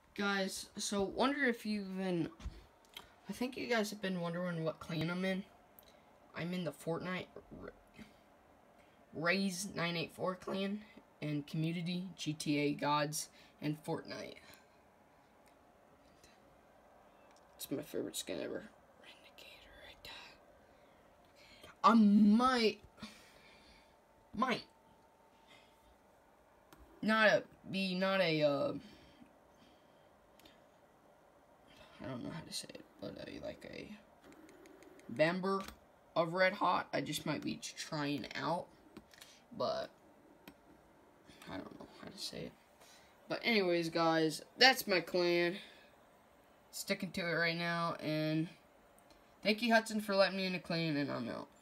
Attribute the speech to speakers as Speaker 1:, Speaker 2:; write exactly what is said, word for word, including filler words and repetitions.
Speaker 1: Guys, so wonder if you've been, I think you guys have been wondering what clan I'm in. I'm in the Fortnite Raise nine eight four clan and Community, G T A Gods, and Fortnite. It's my favorite skin ever. Renegade right there. I might, might not a, be not a, uh, I don't know how to say it, but a, like a member of Red Hot. I just might be trying out, but I don't know how to say it. But anyways, guys, that's my clan. Sticking to it right now, and thank you, Hudson, for letting me in the clan, and I'm out.